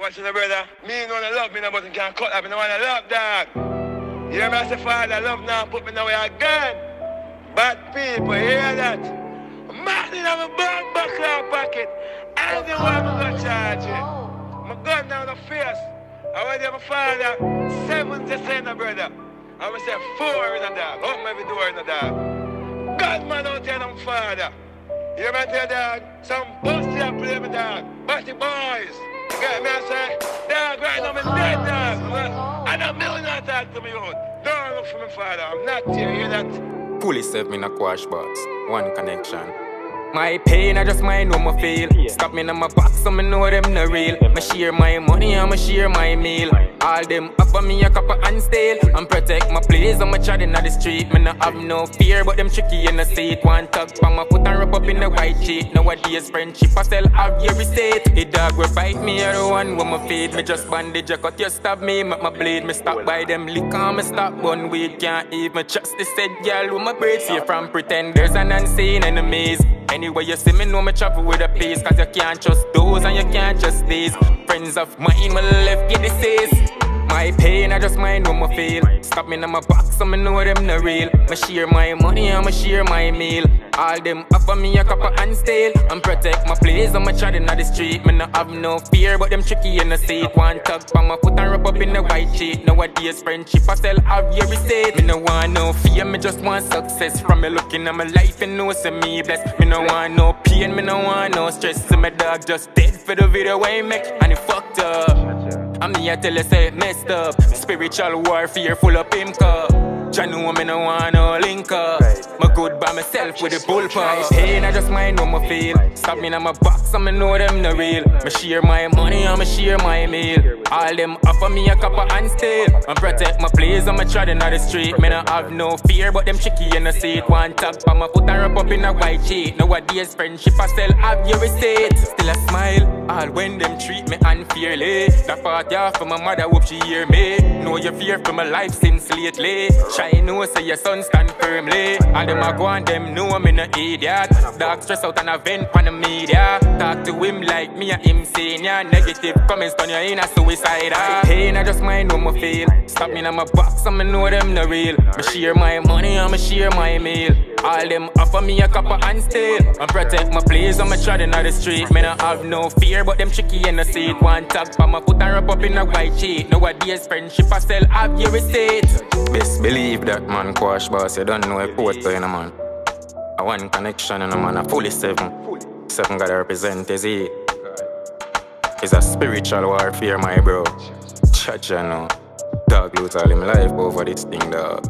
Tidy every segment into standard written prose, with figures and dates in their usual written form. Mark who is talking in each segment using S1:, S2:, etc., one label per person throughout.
S1: Watch the brother. Me no wanna love me no, but you can't cut up. Me no wanna love dog. You hear me? I say, Father, love now, put me now where I got. Bad people, you hear that? Man in my bum buckler pocket. I don't want me to charge you. My gun down the face. I want to my father. 7 to send a brother. I will say 4 in a dog. Open every door in a dog. God man out here, my father. You hear me tell dog? Some busty up play me dog. Busty boys. You get me? I say, dog, right now I'm dead dog. And I'm not talk to me out. Don't look for my father. I'm not here. You hear that?
S2: Police serve me in a quash box. One connection. My pain, I just mind how I feel. Stop me in my box, so me know them no real. Me share my money, I'ma share my meal. All them up on me a copper and steal. And protect my place, I'm a chat in the street. Me no have no fear, but them tricky in the seat. One tug from my foot and rub up in the white sheet. Nowadays friendship, I sell have your estate. The dog will bite me, I don't want with my feet. Me just bandage, I cut you stab me, make my blade. Me stop by them liquor, me stop bun weed. Can't even trust the said girl with my braids. Here from pretenders and unseen enemies. Anyway, you see me know me travel with a pace. Cause you can't trust those and you can't trust these. Friends of mine will left get disease. My pain, I just mind how I feel. Stop me in my box, so me know them no real. Me share my money, I'ma share my meal. All them offer me a copper and steal. And protect my place, I'ma chat in the street. Me no have no fear, but them tricky in the seat. One tug from my foot and rub up in the white sheet. Nowadays friendship, I sell have your estate. Me no want no fear, me just want success. From me looking at my life, you know see me blessed. Me no want no pain, me no want no stress. So my dog just dead for the video I make. And it fucked up. I'm here till you say it messed up. Spiritual warfare full of pimp-up. Jah know me no want no link up. My good by myself with the bullpup. Pain, I just mind how I feel. Stop me in my box, and me know them no real. Me share my money, I'ma share my meal. All them offer me a copper and steal. And protect my place, I'ma trot in the street. Me no have no fear, but them tricky in the seat. One tug from my foot and rub up in a white sheet. Nowadays friendship, I still have your estate. Still a smile, all when them treat me unfairly. That part yeah for my mother, hope she hear me. Know you fear for my life since lately. Try know say your son stand firmly. And them a go and them know me no idiot. Dog stress out and a vent on the media. Talk to him like me a him senior. Negative comments turn you in a suicide. Pain, I just mind how I feel. Stop me in my box and me know them no real. Me share my money, I'ma share my meal. All them offer me a copper and steal. And protect my place, I'ma trot in the street. Me no have no fear, but them tricky in the seat. One tug from my foot and rub up in a white sheet. Nowadays friendship, I still have your estate. Best believe that man, quash boss, you don't know a photo in a man. A one connection in a man, a fully 7. 7 gotta represent his E. It's a spiritual warfare, my bro. Judge, you know. Dog lose all him life over this thing, dog.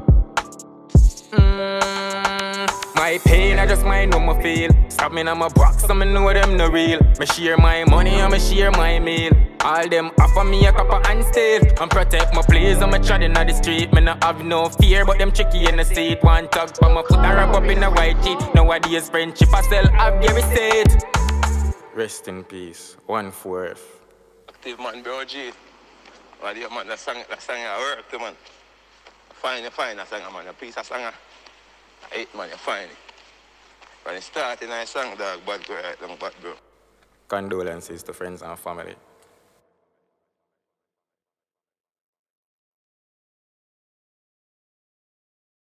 S2: My pain, I just mind how I feel. Stop me in my box, so me know them no real. Me share my money, I'ma share my meal. All them offer me a copper and steal. And protect my place, I'ma trot in the street. Me no have no fear, but them tricky in the seat. One tug from my foot and wrap up in a white sheet. Nowadays friendship, I still have their estate. Rest in peace, 1/4.
S1: Active man, bro, G. Well, yeah, man, that song I work to, man. Fine that song, man. A piece of song. Hey, man, you find it. When it started, I sang, dog, bad, bro.
S2: Condolences to friends and family.